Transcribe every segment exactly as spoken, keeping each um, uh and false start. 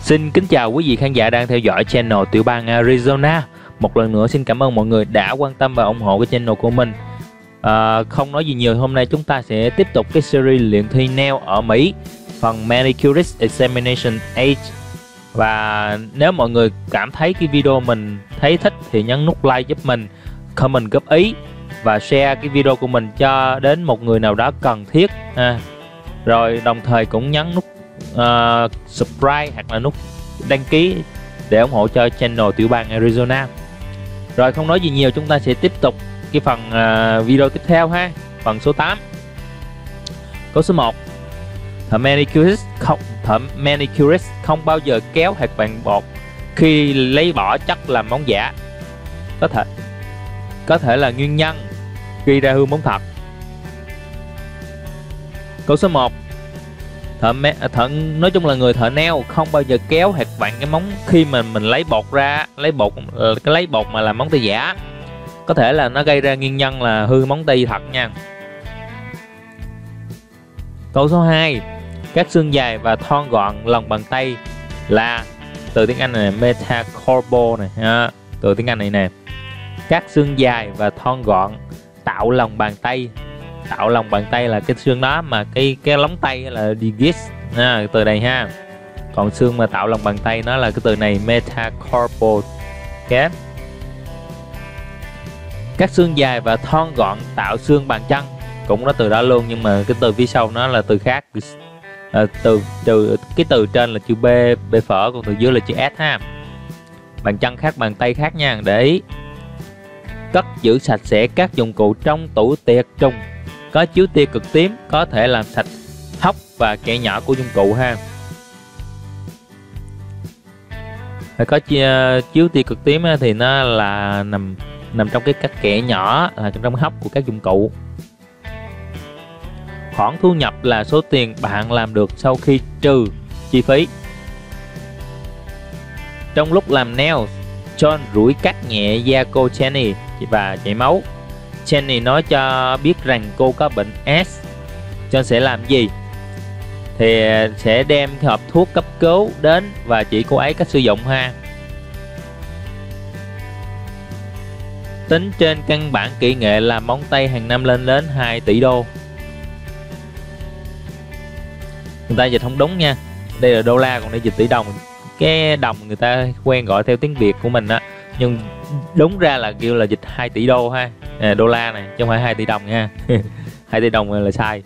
Xin kính chào quý vị khán giả đang theo dõi channel Tiểu Bang Arizona. Một lần nữa xin cảm ơn mọi người đã quan tâm và ủng hộ cái channel của mình. à, Không nói gì nhiều, hôm nay chúng ta sẽ tiếp tục cái series luyện thi nail ở Mỹ, phần Manicurist Examination eight. Và nếu mọi người cảm thấy cái video mình thấy thích thì nhấn nút like giúp mình, comment góp ý và share cái video của mình cho đến một người nào đó cần thiết ha. Rồi đồng thời cũng nhấn nút uh, subscribe hoặc là nút đăng ký để ủng hộ cho channel Tiểu Bang Arizona. Rồi không nói gì nhiều, chúng ta sẽ tiếp tục cái phần uh, video tiếp theo ha. Phần số tám. Câu số một. Thợ manicurist không thợ manicurist không bao giờ kéo hạt vàng bột khi lấy bỏ chất làm móng giả. Có thể có thể là nguyên nhân gây ra hư móng thật. Câu số một. Thợ, thợ nói chung là người thợ nail không bao giờ kéo hạt vàng cái móng khi mà mình lấy bột ra, lấy bột cái lấy bột mà làm móng tay giả. Có thể là nó gây ra nguyên nhân là hư móng tay thật nha. Câu số hai. Các xương dài và thon gọn lòng bàn tay là, từ tiếng Anh này, metacarpal này ha, từ tiếng Anh này nè. Các xương dài và thon gọn tạo lòng bàn tay. Tạo lòng bàn tay là cái xương đó mà cái cái lóng tay là digits ha, từ đây ha. Còn xương mà tạo lòng bàn tay nó là cái từ này, metacarpal. Okay. Các xương dài và thon gọn tạo xương bàn chân, cũng đó từ đó luôn, nhưng mà cái từ phía sau nó là từ khác. À, từ từ cái từ trên là chữ B, B phở, còn từ dưới là chữ S ha. Bàn chân khác, bàn tay khác nha, để ý. Cất giữ sạch sẽ các dụng cụ trong tủ tiệt trùng có chiếu tia cực tím, có thể làm sạch hốc và kẽ nhỏ của dụng cụ ha. Phải có chiếu tia cực tím thì nó là nằm nằm trong cái các kẽ nhỏ, là trong hốc của các dụng cụ. Khoản thu nhập là số tiền bạn làm được sau khi trừ chi phí. Trong lúc làm nail, John rủi cắt nhẹ da cô Jenny và chảy máu. Jenny nói cho biết rằng cô có bệnh S. John sẽ làm gì? Thì sẽ đem hộp thuốc cấp cứu đến và chỉ cô ấy cách sử dụng ha. Tính trên căn bản kỹ nghệ làm móng tay hàng năm lên đến hai tỷ đô. Người ta dịch không đúng nha, đây là đô la, còn đây dịch tỷ đồng. Cái đồng người ta quen gọi theo tiếng Việt của mình á, nhưng đúng ra là kêu là dịch hai tỷ đô ha, à, đô la này chứ không phải hai tỷ đồng nha. hai tỷ đồng là sai.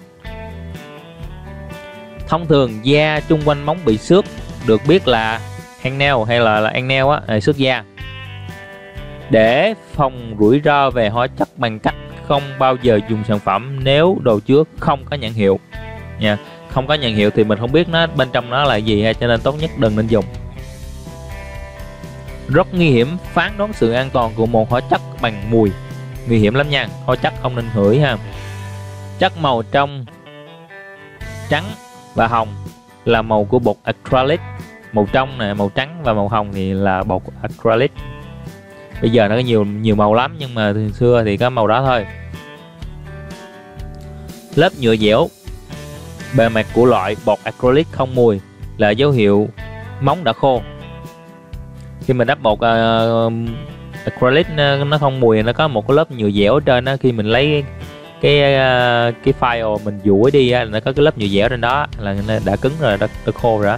Thông thường da chung quanh móng bị xước được biết là hangnail hay là, là angnail á, à, xước da. Để phòng rủi ro về hóa chất bằng cách không bao giờ dùng sản phẩm nếu đồ chứa không có nhãn hiệu nha. Không có nhãn hiệu thì mình không biết nó bên trong nó là gì ha, cho nên tốt nhất đừng nên dùng. Rất nguy hiểm phán đoán sự an toàn của một hóa chất bằng mùi, nguy hiểm lắm nha, hóa chất không nên ngửi ha. Chất màu trong trắng và hồng là màu của bột acrylic. Màu trong nè, màu trắng và màu hồng thì là bột acrylic. Bây giờ nó có nhiều nhiều màu lắm, nhưng mà từ xưa thì có màu đó thôi. Lớp nhựa dẻo bề mặt của loại bột acrylic không mùi là dấu hiệu móng đã khô. Khi mình đắp bột uh, acrylic nó không mùi, nó có một cái lớp nhựa dẻo ở trên đó. Khi mình lấy cái uh, cái file mình duỗi đi, nó có cái lớp nhựa dẻo trên đó là đã cứng rồi, đã, đã khô rồi đó.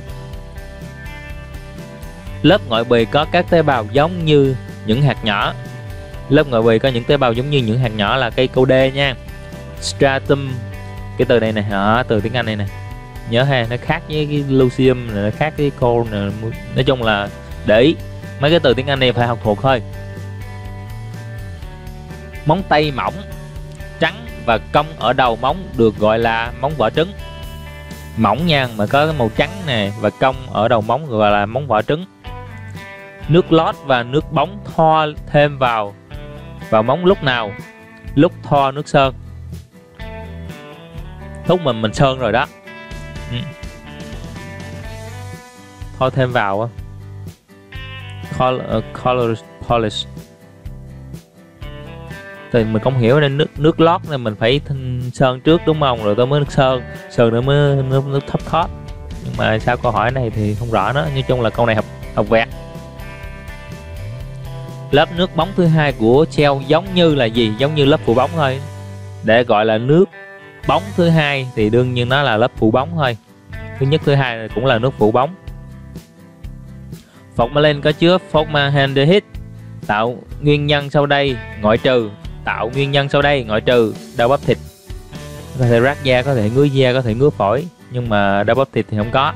Lớp ngoại bì có các tế bào giống như những hạt nhỏ. Lớp ngoại bì có những tế bào giống như những hạt nhỏ là cây câu D nha. Stratum, cái từ này nè, à, từ tiếng Anh này nè, nhớ ha, nó khác với cái lucium này, nó khác với coal này. Nói chung là để ý mấy cái từ tiếng Anh này phải học thuộc thôi. Móng tay mỏng, trắng và cong ở đầu móng được gọi là móng vỏ trứng. Mỏng nha, mà có cái màu trắng nè và cong ở đầu móng gọi là móng vỏ trứng. Nước lót và nước bóng thoa thêm vào vào móng lúc nào? Lúc thoa nước sơn. Lúc mình mình sơn rồi đó. Ừ. Thoa thêm vào á. Color, uh, color polish. Thì mình không hiểu nên nước nước lót nên mình phải sơn trước đúng không? Rồi tôi mới nước sơn, sơn nữa mới nước, nước top coat. nhưng mà sau câu hỏi này thì không rõ nữa. Nói chung là câu này học học vẹt. Lớp nước bóng thứ hai của gel giống như là gì? Giống như lớp phủ bóng thôi. Để gọi là nước bóng thứ hai thì đương nhiên nó là lớp phủ bóng thôi. Thứ nhất, thứ hai cũng là nước phủ bóng. Formalin có chứa formaldehyde, tạo nguyên nhân sau đây ngoại trừ, tạo nguyên nhân sau đây ngoại trừ đau bắp thịt. Có thể rát da, có thể ngứa da, có thể ngứa phổi, nhưng mà đau bắp thịt thì không có.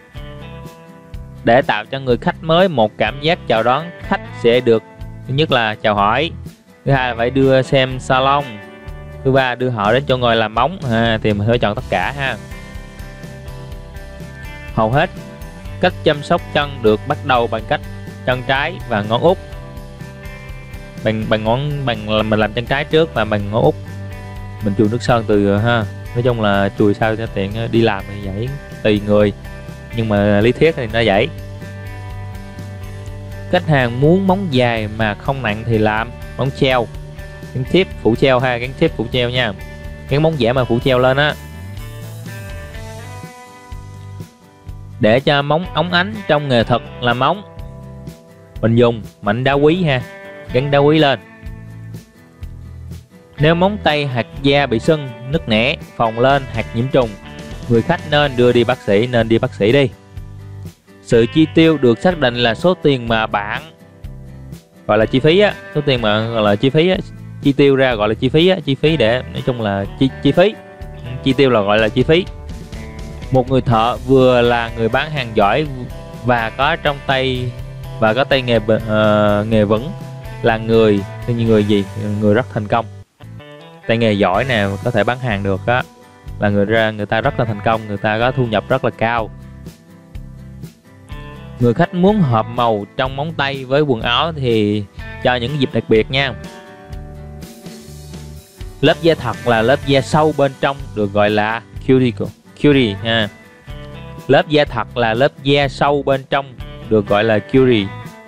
Để tạo cho người khách mới một cảm giác chào đón khách sẽ được, thứ nhất là chào hỏi, thứ hai là phải đưa xem salon, thứ ba đưa họ đến chỗ ngồi làm móng, à, thì mình phải chọn tất cả ha. Hầu hết cách chăm sóc chân được bắt đầu bằng cách chân trái và ngón út. Bằng bằng ngón bằng mình làm chân trái trước và bằng ngón út mình chùi nước sơn từ ha. Nói chung là chùi sao cho tiện đi làm thì vậy, tùy người, nhưng mà lý thuyết thì nó vậy. Khách hàng muốn móng dài mà không nặng thì làm móng treo, gắn tiếp phủ treo ha, gắn tiếp phủ treo nha, gắn móng giả mà phủ treo lên á. Để cho móng óng ánh trong nghề thật làm móng, mình dùng mảnh đá quý ha, gắn đá quý lên. Nếu móng tay hạt da bị sưng, nứt nẻ, phồng lên hoặc nhiễm trùng, người khách nên đưa đi bác sĩ, nên đi bác sĩ đi. Sự chi tiêu được xác định là số tiền mà bạn gọi là chi phí á, số tiền mà gọi là chi phí á, chi tiêu ra gọi là chi phí á, chi phí để nói chung là chi chi phí, chi tiêu là gọi là chi phí. Một người thợ vừa là người bán hàng giỏi và có trong tay và có tay nghề uh, nghề vững là người như người gì người rất thành công. Tay nghề giỏi nào có thể bán hàng được á là người ra người ta rất là thành công, người ta có thu nhập rất là cao. Người khách muốn hợp màu trong móng tay với quần áo thì cho những dịp đặc biệt nha. Lớp da thật là lớp da sâu bên trong được gọi là cuticle, cutie ha. Lớp da thật là lớp da sâu bên trong được gọi là cutie.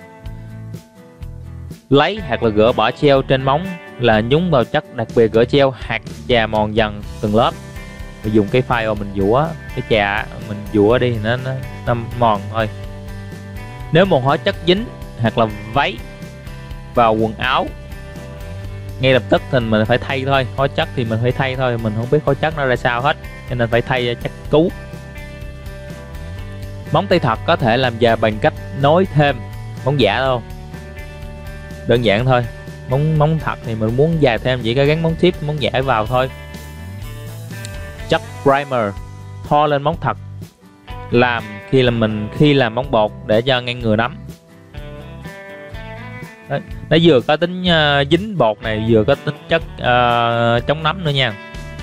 Lấy hoặc là gỡ bỏ treo trên móng là nhúng vào chất đặc biệt gỡ treo hoặc chà mòn dần từng lớp. Mình dùng cái file mình dũa cái chà mình dũa đi nó, nó nó mòn thôi. Nếu một hóa chất dính hoặc là váy vào quần áo ngay lập tức thì mình phải thay thôi. Hóa chất thì mình phải thay thôi, mình không biết hóa chất nó ra sao hết, cho nên phải thay chất cứu. Móng tay thật có thể làm dài bằng cách nối thêm móng giả thôi, đơn giản thôi. Móng móng thật thì mình muốn dài thêm chỉ có gắn móng tiếp móng giả vào thôi. Chất primer thoa lên móng thật làm khi là mình khi làm móng bột để cho ngăn ngừa nấm. Đấy, nó vừa có tính uh, dính bột này, vừa có tính chất uh, chống nấm nữa nha.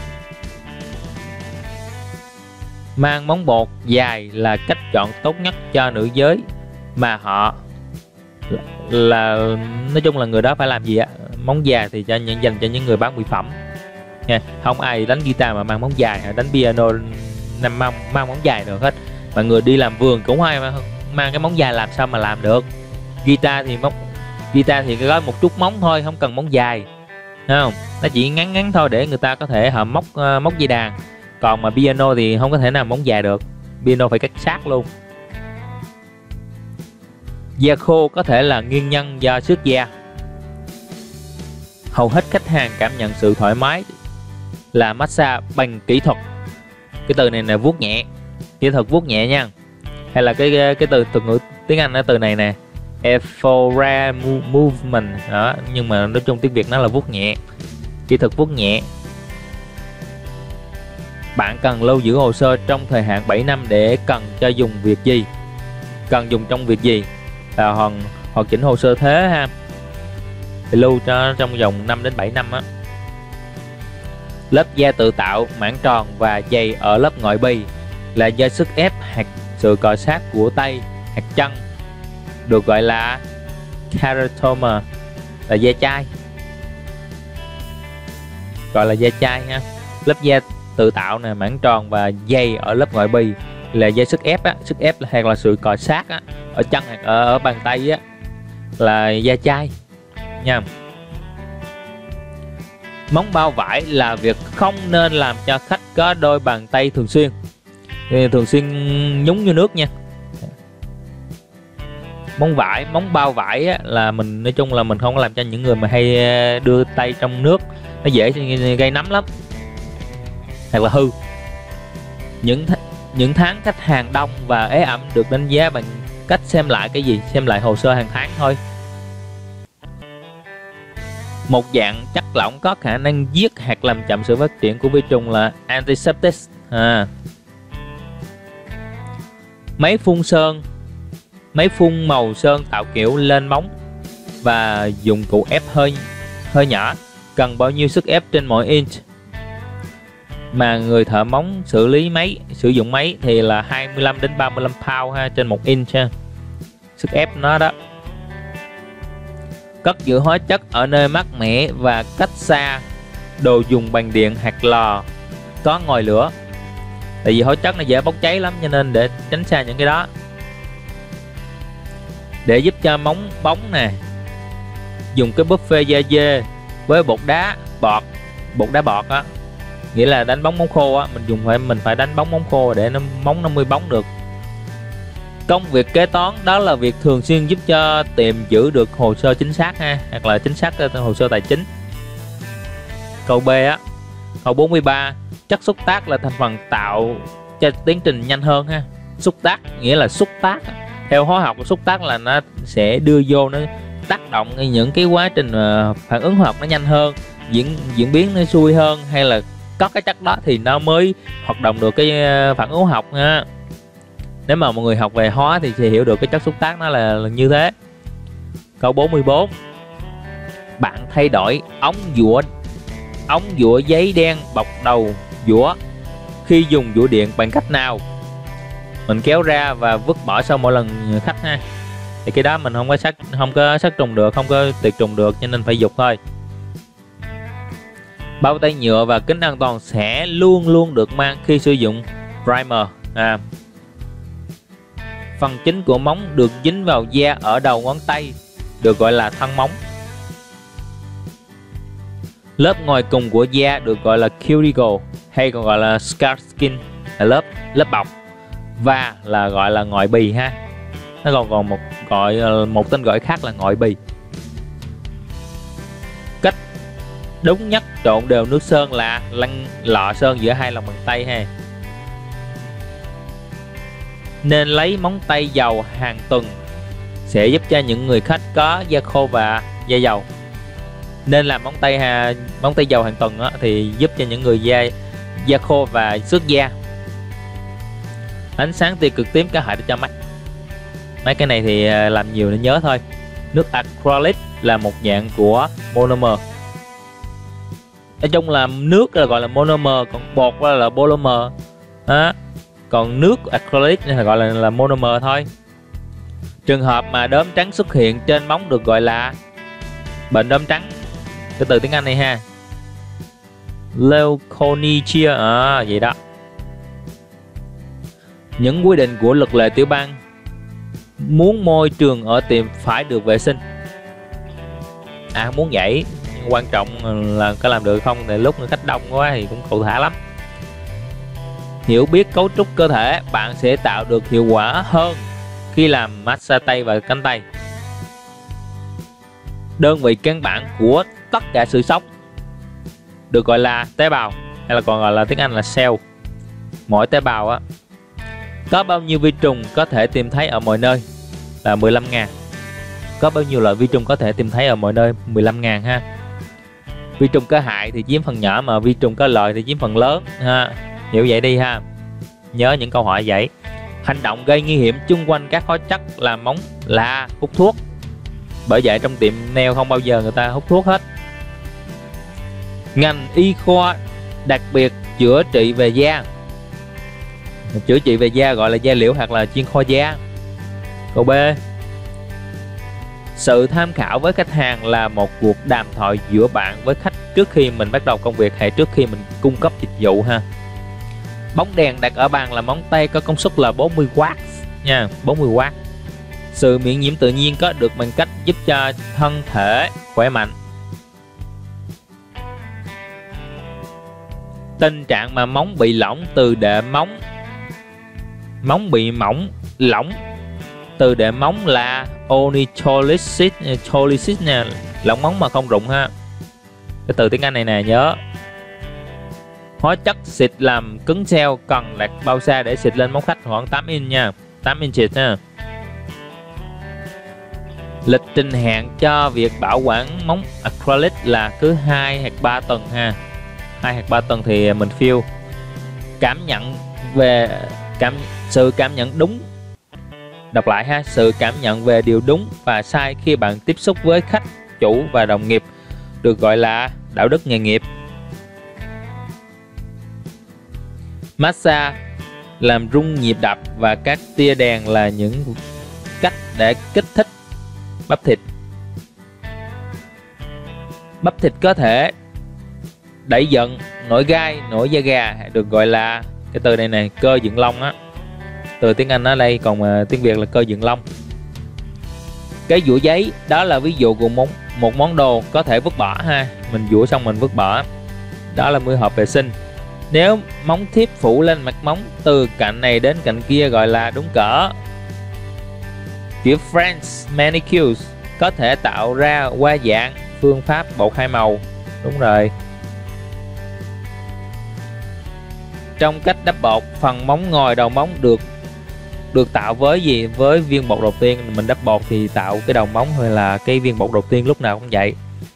Mang móng bột dài là cách chọn tốt nhất cho nữ giới mà họ là, là nói chung là người đó phải làm gì á. Móng dài thì cho những dành cho những người bán mỹ phẩm nha. Không ai đánh guitar mà mang móng dài, đánh piano nằm mang, mang móng dài được hết. Mà người đi làm vườn cũng ai mà mang cái móng dài làm sao mà làm được. Guitar thì móng guitar thì có một chút móng thôi, không cần móng dài, thấy không? Nó chỉ ngắn ngắn thôi để người ta có thể họ móc uh, móc dây đàn. Còn mà piano thì không có thể nào móng dài được, piano phải cắt sát luôn. Da khô có thể là nguyên nhân do xước da. Hầu hết khách hàng cảm nhận sự thoải mái là massage bằng kỹ thuật. Cái từ này là vuốt nhẹ, kỹ thuật vuốt nhẹ nha. Hay là cái cái từ từ ngữ tiếng Anh ở từ này nè, Ephora movement đó, nhưng mà nói chung tiếng Việt nó là vuốt nhẹ, kỹ thuật vuốt nhẹ. Bạn cần lưu giữ hồ sơ trong thời hạn bảy năm để cần cho dùng việc gì, cần dùng trong việc gì là hoàn hoàn chỉnh hồ sơ thế ha, thì lưu cho trong vòng năm đến bảy năm á. Lớp da tự tạo mảng tròn và dày ở lớp ngoại bì là do sức ép hoặc sự cọ sát của tay hoặc chân, được gọi là keratoma, là da chai, gọi là da chai ha. Lớp da tự tạo nè, mảng tròn và dày ở lớp ngoại bì là do sức ép á, sức ép hay là sự cọ sát á, ở chân hoặc ở, ở bàn tay á, là da chai nha. Móng bao vải là việc không nên làm cho khách có đôi bàn tay thường xuyên. thì thường xuyên nhúng vô nước nha. Móng vải, móng bao vải á, là mình nói chung là mình không có làm cho những người mà hay đưa tay trong nước, nó dễ gây nấm lắm hoặc là hư. Những th những tháng khách hàng đông và ế ẩm được đánh giá bằng cách xem lại cái gì, xem lại hồ sơ hàng tháng thôi. Một dạng chất lỏng có khả năng giết hoặc làm chậm sự phát triển của vi trùng là antiseptic. À. Máy phun sơn, máy phun màu sơn tạo kiểu lên móng và dụng cụ ép hơi hơi nhỏ, cần bao nhiêu sức ép trên mỗi inch mà người thợ móng xử lý máy sử dụng máy thì là hai mươi lăm đến ba mươi lăm pound ha, trên một inch ha, sức ép nó đó. Cất giữ hóa chất ở nơi mát mẻ và cách xa đồ dùng bằng điện hoặc lò có ngòi lửa, tại vì hóa chất nó dễ bốc cháy lắm, cho nên để tránh xa những cái đó. Để giúp cho móng bóng nè, dùng cái buffet da dê với bột đá bọt, bột đá bọt á, nghĩa là đánh bóng móng khô á, mình dùng phải mình phải đánh bóng móng khô để nó móng nó mới bóng được. Công việc kế toán đó là việc thường xuyên giúp cho tiệm giữ được hồ sơ chính xác ha, hoặc là chính xác hồ sơ tài chính. Câu B á, câu bốn mươi ba, chất xúc tác là thành phần tạo cho tiến trình nhanh hơn ha. Xúc tác nghĩa là xúc tác, theo hóa học xúc tác là nó sẽ đưa vô, nó tác động những cái quá trình phản ứng hóa học nó nhanh hơn, diễn diễn biến nó xuôi hơn, hay là có cái chất đó thì nó mới hoạt động được cái phản ứng hóa học ha. Nếu mà mọi người học về hóa thì sẽ hiểu được cái chất xúc tác nó là, là như thế. Câu bốn mươi bốn, bạn thay đổi ống dũa ống dũa giấy đen bọc đầu dũa khi dùng dũa điện bằng cách nào? Mình kéo ra và vứt bỏ sau mỗi lần khách ha. Thì cái đó mình không có sát không có sát trùng được, không có tiệt trùng được, cho nên phải dục thôi. Bao tay nhựa và kính an toàn sẽ luôn luôn được mang khi sử dụng primer. À. Phần chính của móng được dính vào da ở đầu ngón tay được gọi là thân móng. Lớp ngoài cùng của da được gọi là cuticle hay còn gọi là scar skin, là lớp lớp bọc, và là gọi là ngọi bì ha. Nó còn còn một gọi một tên gọi khác là ngọi bì. Cách đúng nhất trộn đều nước sơn là lăn lọ sơn giữa hai lòng bàn tay ha. Nên lấy móng tay dầu hàng tuần sẽ giúp cho những người khách có da khô và da dầu. Nên làm móng tay ha, móng tay dầu hàng tuần á, thì giúp cho những người da da khô và xước da. Ánh sáng tia cực tím có hại cho mắt. Mấy cái này thì làm nhiều nên nhớ thôi. Nước acrylic là một dạng của monomer. Nói chung là nước là gọi là monomer, còn bột là, là polymer. Đó. Còn nước acrylic là gọi là, là monomer thôi. Trường hợp mà đốm trắng xuất hiện trên móng được gọi là bệnh đốm trắng. Cái từ tiếng Anh này ha, Leukonychia, à, vậy đó. Những quy định của luật lệ tiểu bang: muốn môi trường ở tiệm phải được vệ sinh. À, muốn vậy, nhưng quan trọng là có làm được không, thì lúc người khách đông quá thì cũng cụ thể lắm. Hiểu biết cấu trúc cơ thể, bạn sẽ tạo được hiệu quả hơn khi làm massage tay và cánh tay. Đơn vị căn bản của tất cả sự sống được gọi là tế bào, hay là còn gọi là tiếng Anh là cell. Mỗi tế bào á có bao nhiêu vi trùng có thể tìm thấy ở mọi nơi là mười lăm nghìn. Có bao nhiêu loại vi trùng có thể tìm thấy ở mọi nơi? mười lăm nghìn ha. Vi trùng có hại thì chiếm phần nhỏ, mà vi trùng có lợi thì chiếm phần lớn ha. Hiểu vậy đi ha. Nhớ những câu hỏi vậy. Hành động gây nguy hiểm chung quanh các hóa chất làm móng là hút thuốc. Bởi vậy trong tiệm nail không bao giờ người ta hút thuốc hết. Ngành y khoa đặc biệt chữa trị về da. Chữa trị về da gọi là da liễu hoặc là chuyên khoa da. Câu B, sự tham khảo với khách hàng là một cuộc đàm thoại giữa bạn với khách trước khi mình bắt đầu công việc hay trước khi mình cung cấp dịch vụ ha. Bóng đèn đặt ở bàn là móng tay có công suất là bốn mươi oát nha, bốn mươi oát. Sự miễn nhiễm tự nhiên có được bằng cách giúp cho thân thể khỏe mạnh. Tình trạng mà móng bị lỏng từ đệm móng Móng bị mỏng, lỏng. Từ đệm móng là onycholysis, cholysis nè, lỏng móng mà không rụng ha. Cái từ tiếng Anh này nè nhớ. Hóa chất xịt làm cứng xeo, cần lạc bao xa để xịt lên móng khách khoảng tám inch nha, tám inches nha. Lịch trình hạn cho việc bảo quản móng acrylic là cứ hai hoặc ba tuần ha. hai hoặc ba tuần thì mình fill. Cảm nhận về cảm sự cảm nhận đúng. Đọc lại ha, sự cảm nhận về điều đúng và sai khi bạn tiếp xúc với khách, chủ và đồng nghiệp được gọi là đạo đức nghề nghiệp. Massage làm rung nhịp đập và các tia đèn là những cách để kích thích bắp thịt. Bắp thịt có thể đẩy giận, nổi gai, nổi da gà được gọi là cái từ này này cơ dựng lông á. Từ tiếng Anh ở đây, còn uh, tiếng Việt là cơ dựng lông. Cái dũa giấy đó là ví dụ của món, một món đồ có thể vứt bỏ ha. Mình dũa xong mình vứt bỏ. Đó là mới hợp vệ sinh. Nếu móng thiếp phủ lên mặt móng từ cạnh này đến cạnh kia gọi là đúng cỡ. Kiểu French manicure có thể tạo ra qua dạng phương pháp bột hai màu. Đúng rồi. Trong cách đắp bột, phần móng ngòi đầu móng được được tạo với gì? Với viên bột đầu tiên. Mình đắp bột thì tạo cái đầu móng hay là cái viên bột đầu tiên lúc nào cũng vậy.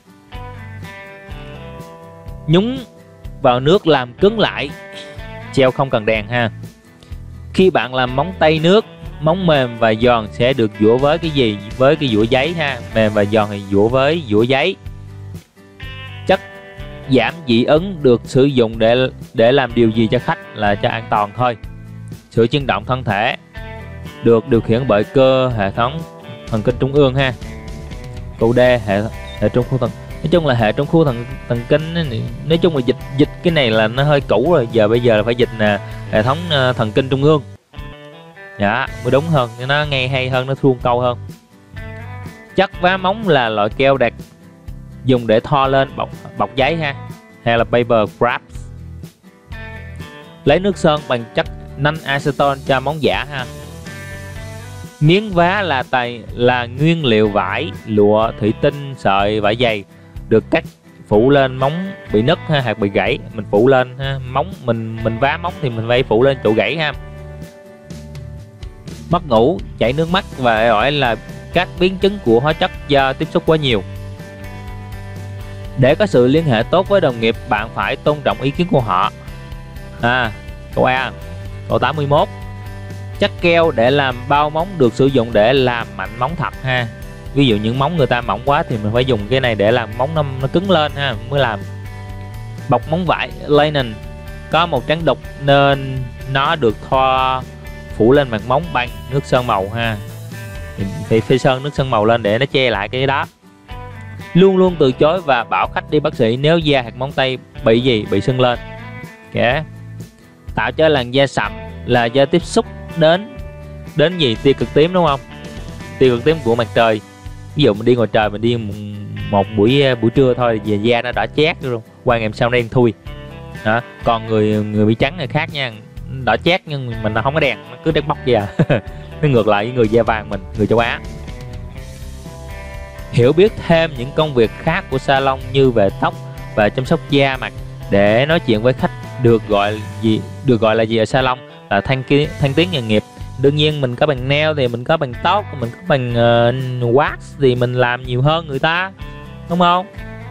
Nhúng vào nước làm cứng lại. Treo không cần đèn ha. Khi bạn làm móng tay nước, móng mềm và giòn sẽ được dũa với cái gì? Với cái dũa giấy ha. Mềm và giòn thì dũa với dũa giấy. Chất giảm dị ứng được sử dụng để để làm điều gì cho khách? Là cho an toàn thôi. Sự chuyển động thân thể được điều khiển bởi cơ hệ thống thần kinh trung ương ha. Câu D hệ hệ trung khu thần. Nói chung là hệ trung khu thần thần kinh. Nói chung là dịch dịch cái này là nó hơi cũ rồi. Giờ bây giờ là phải dịch là hệ thống thần kinh trung ương. Dạ mới đúng hơn, nó nghe hay hơn, nó suông câu hơn. Chất vá móng là loại keo đặc dùng để thoa lên bọc bọc giấy ha, hay là paper wraps. Lấy nước sơn bằng chất nanh acetone cho móng giả ha. Miếng vá là tài là nguyên liệu vải, lụa, thủy tinh, sợi, vải dày được cắt phủ lên móng bị nứt ha, hoặc bị gãy, mình phủ lên ha. Móng mình mình vá móng thì mình phải phủ lên chỗ gãy ha. Mất ngủ, chảy nước mắt và gọi là các biến chứng của hóa chất do tiếp xúc quá nhiều. Để có sự liên hệ tốt với đồng nghiệp, bạn phải tôn trọng ý kiến của họ. À, câu A. Câu tám mươi mốt. Chất keo để làm bao móng được sử dụng để làm mạnh móng thật ha. Ví dụ những móng người ta mỏng quá thì mình phải dùng cái này để làm móng nó, nó cứng lên ha mới làm. Bọc móng vải linen có màu trắng đục nên nó được thoa phủ lên mặt móng bằng nước sơn màu ha. Thì phải sơn nước sơn màu lên để nó che lại cái đó. Luôn luôn từ chối và bảo khách đi bác sĩ nếu da hoặc móng tay bị gì bị sưng lên. Okay. Tạo cho làn da sậm là do tiếp xúc đến đến gì tia cực tím đúng không? Tia cực tím của mặt trời. Ví dụ mình đi ngoài trời, mình đi một, một buổi buổi trưa thôi về da nó đỏ chét luôn, qua ngày sau đen thui. Đó. Còn người người bị trắng là khác nha, đỏ chét nhưng mình không có đèn, nó cứ đen bóc da. Nó ngược lại với người da vàng mình, người châu Á. Hiểu biết thêm những công việc khác của salon như về tóc và chăm sóc da mặt để nói chuyện với khách được gọi gì được gọi là gì ở salon là thăng kiến thăng tiến nghề nghiệp. Đương nhiên mình có bằng nail thì mình có bằng tóc, mình có bằng uh, wax thì mình làm nhiều hơn người ta, đúng không?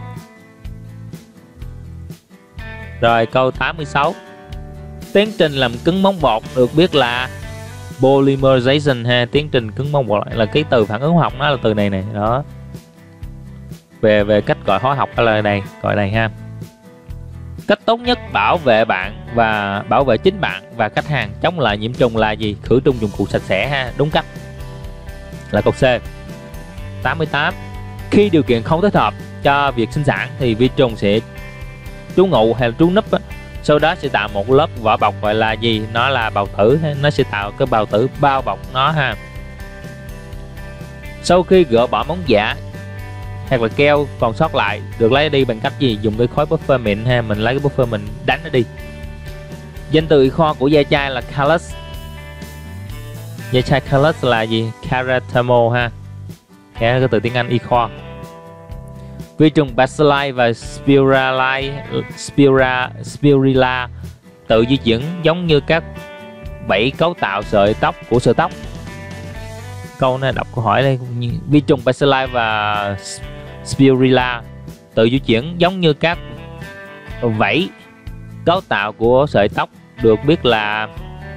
Rồi câu tám mươi sáu. Tiến trình làm cứng móng bột được biết là polymerization ha. Tiến trình cứng móng bột là cái từ phản ứng hóa học, nó là từ này này đó. Về về cách gọi hóa học đó là này, gọi này ha. Cách tốt nhất bảo vệ bạn và bảo vệ chính bạn và khách hàng chống lại nhiễm trùng là gì? Khử trùng dụng cụ sạch sẽ ha, đúng cách. Là câu C. tám mươi tám. Khi điều kiện không thích hợp cho việc sinh sản thì vi trùng sẽ trú ngụ hay là trú núp á. Sau đó sẽ tạo một lớp vỏ bọc gọi là gì? Nó là bào tử, nó sẽ tạo cái bào tử bao bọc nó ha. Sau khi gỡ bỏ móng giả hoặc là keo còn sót lại được lấy đi bằng cách gì? Dùng cái khối buffer mịn ha, mình lấy cái buffer mình đánh nó đi. Danh từ y khoa của da chai là callus. Vetraculus là gì? Kerathemo ha. Cái cái từ tiếng Anh ichor. Vi trùng Bacilli và Spirali, Spira, Spirilla tự di chuyển giống như các bảy cấu tạo sợi tóc của sợi tóc. Câu này đọc câu hỏi đây. Vi trùng Bacilli và Spirilla tự di chuyển giống như các vảy cấu tạo của sợi tóc, được biết là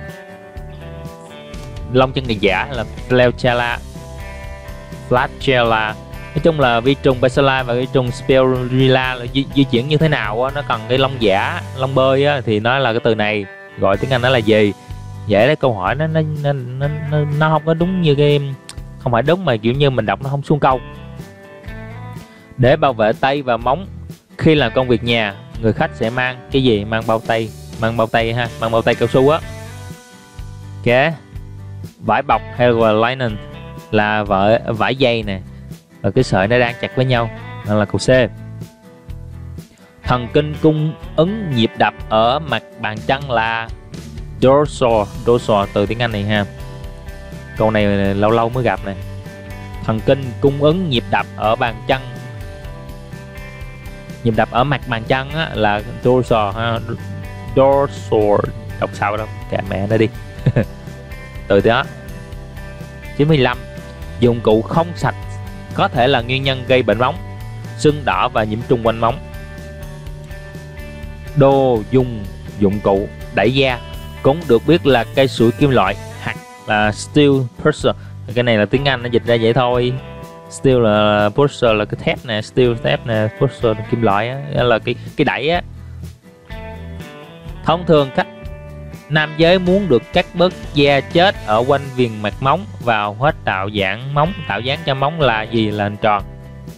lông chân người giả là flagella. Flagella. Nói chung là vi trùng Bacilli và vi trùng Spirilla là di, di chuyển như thế nào á, nó cần cái lông giả, lông bơi á, thì nó là cái từ này, gọi tiếng Anh nó là gì? Dễ đấy, câu hỏi nó nó nó nó, nó, nó không có đúng như cái, không phải đúng mà kiểu như mình đọc nó không suông câu. Để bảo vệ tay và móng khi làm công việc nhà, người khách sẽ mang cái gì? Mang bao tay, mang bao tay ha, mang bao tay cao su á. Ok. Vải bọc hay là linen là vải vải dây nè, và cái sợi nó đang chặt với nhau, đó là câu C. Thần kinh cung ứng nhịp đập ở mặt bàn chân là dorsal. Dorsal từ tiếng Anh này ha. Câu này lâu lâu mới gặp này. Thần kinh cung ứng nhịp đập ở bàn chân, nhịp đập ở mặt bàn chân á, là dorsal ha. Dorsal đọc sao đâu, kệ mẹ nó đi. Từ đó. chín mươi lăm. Dụng cụ không sạch có thể là nguyên nhân gây bệnh móng, sưng đỏ và nhiễm trùng quanh móng. Đồ dùng dụng cụ đẩy da cũng được biết là cây sủi kim loại hoặc là steel pusher. Cái này là tiếng Anh nó dịch ra vậy thôi. Steel là pusher là cái thép nè, steel thép nè, pusher là kim loại á, là cái cái đẩy á. Thông thường cách nam giới muốn được cắt bớt da chết ở quanh viền mặt móng vào hết tạo dạng móng, tạo dáng cho móng là gì? Là hình tròn.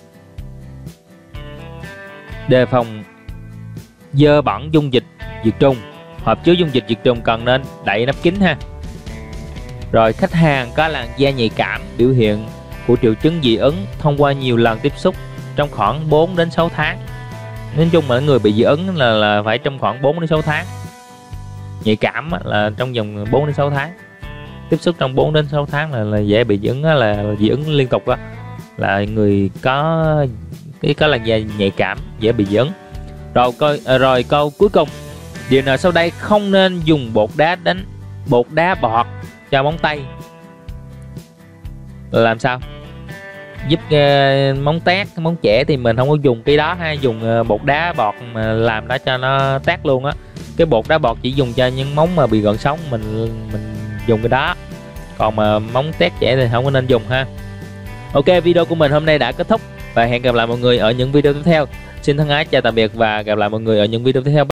Đề phòng dơ bẩn dung dịch diệt trùng, hộp chứa dung dịch diệt trùng cần nên đậy nắp kín ha. Rồi khách hàng có làn da nhạy cảm, biểu hiện của triệu chứng dị ứng thông qua nhiều lần tiếp xúc trong khoảng bốn đến sáu tháng. Nói chung là người bị dị ứng là, là phải trong khoảng bốn đến sáu tháng. Nhạy cảm là trong vòng bốn đến sáu tháng. Tiếp xúc trong bốn đến sáu tháng là, là dễ bị dị ứng, là, là dị ứng liên tục đó. Là người có cái có làn da nhạy cảm dễ bị dị ứng. Rồi coi rồi câu cuối cùng. Điều nào sau đây không nên dùng bột đá đánh bột đá bọt cho móng tay? Làm sao? Giúp uh, móng tét, móng trẻ thì mình không có dùng cái đó ha, dùng uh, bột đá bọt mà làm đó cho nó tét luôn á. Cái bột đá bọt chỉ dùng cho những móng mà bị gợn sóng, mình mình dùng cái đó. Còn mà móng tét trẻ thì không có nên dùng ha. Ok, video của mình hôm nay đã kết thúc và hẹn gặp lại mọi người ở những video tiếp theo. Xin thân ái chào tạm biệt và gặp lại mọi người ở những video tiếp theo.